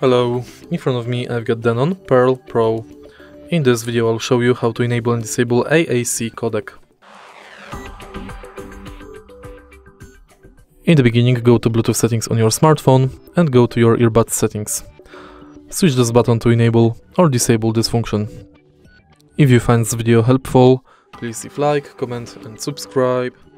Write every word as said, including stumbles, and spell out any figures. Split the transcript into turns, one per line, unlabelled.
Hello, in front of me I've got Denon PerL Pro. In this video I'll show you how to enable and disable A A C Codec. In the beginning, go to Bluetooth settings on your smartphone and go to your earbud settings. Switch this button to enable or disable this function. If you find this video helpful, please leave like, comment and subscribe.